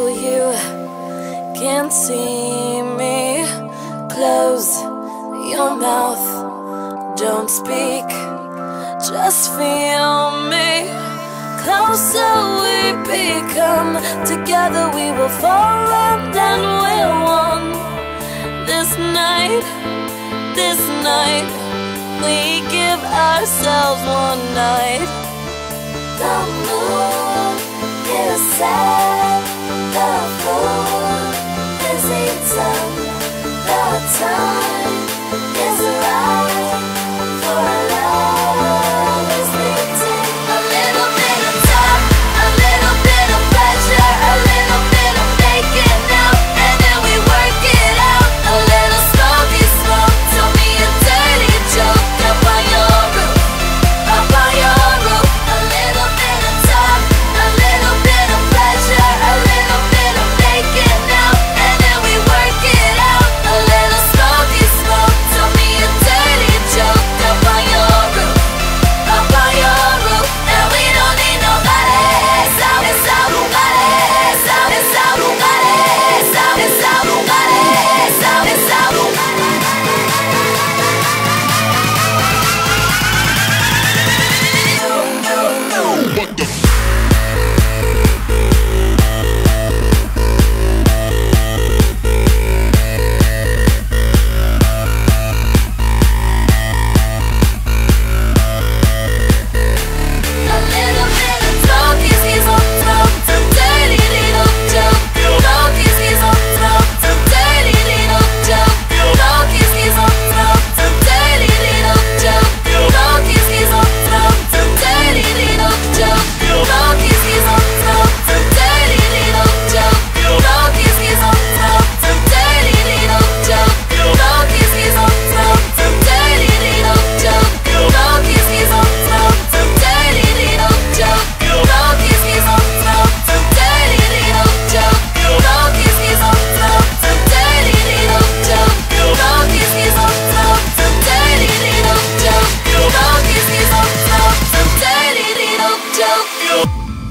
so you can't see me. Close your mouth, don't speak, just feel me. Closer we become, together we will fall and then we're one. This night, we give ourselves one night. The moon is set, the food is eaten, the time is right for love is fleeting. A little bit of time, a little bit of pleasure, a little bit of making out, and then we work it out. A little smoky smoke, tell me a dirty joke up on your roof, up on your roof. A little bit of time, a little bit of pleasure, a little bit of making out, and then we work it out. A little smoky smoke, tell me a dirty joke up on your roof, up on your roof. And we don't need nobody. It's out, it's out, nobody. It's out, it's out, nobody. It's out, it's out, nobody. It's out, it's out, nobody. What the A little bit of talk is his own talk, some dirty little joke. Talk is his own talk, some dirty little joke. Talk is his own talk, some dirty little joke. Talk is his own talk, some dirty little joke. Talk is his own talk, some dirty little joke. Talk is his own talk, some dirty little joke. Talk is his own talk, some dirty little joke. Talk is his own talk, some dirty little joke. Talk is his own talk, some dirty little joke. Talk is his own talk, some dirty little joke. Talk is his own talk, some dirty little joke. Talk is his own talk, some dirty little joke.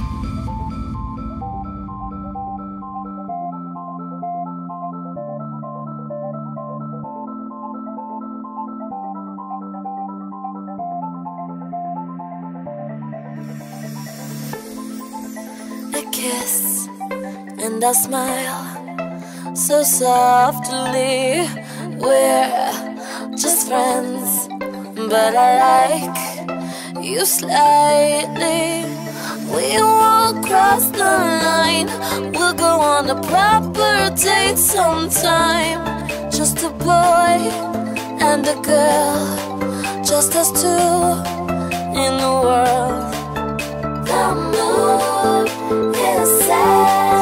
A kiss and a smile so softly. We're just friends, but I like you slightly. We won't cross the line, we'll go on a proper date sometime. Just a boy and a girl, just us two in the world. The moon is set.